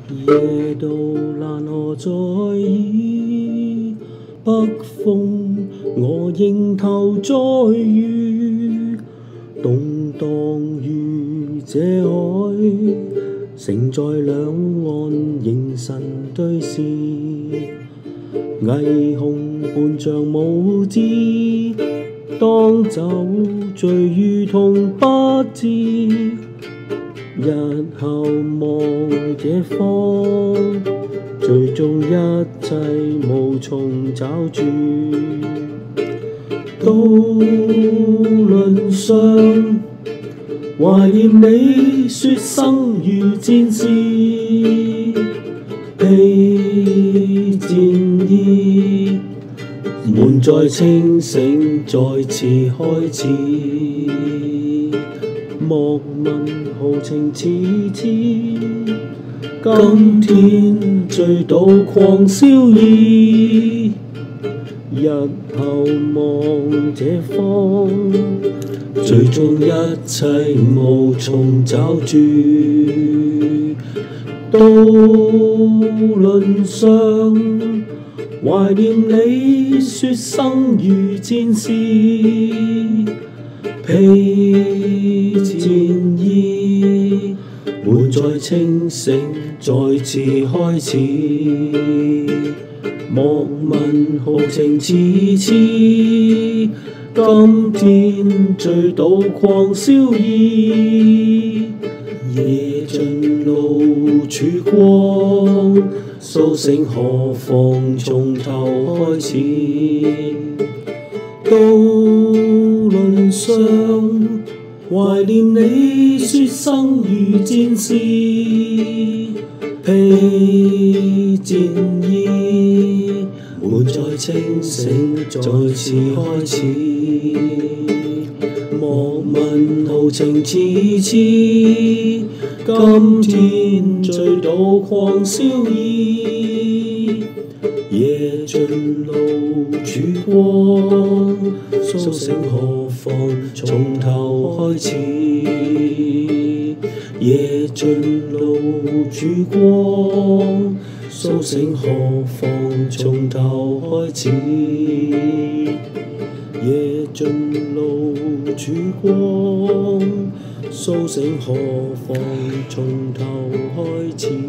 夜渡蘭河在耳，北風我迎頭再遇，動盪於這海，承載兩岸凝神對視，霓虹伴像舞姿，當酒醉如同不知，日後望這方，最終一切無從找住。渡輪上懷念你，說生如戰士，披戰衣，滿載清醒再次開始。莫問豪情似痴，今天醉倒狂燒意，日後望這方，最終一切無從找住。渡輪上懷念你，說生如戰士，披戰衣，滿載清醒再次開始。莫問豪情似痴，今天醉倒狂燒意，夜盡露曙光，甦醒何妨從頭開始。渡輪上懷念你，說生如戰士，披戰衣，滿載清醒再次開始。莫問豪情似痴，今天醉倒狂燒意，夜盡露曙光，甦醒何妨從頭開始。夜盡露曙光，甦醒何妨從頭開始。夜盡露曙光，甦醒何妨從頭開始。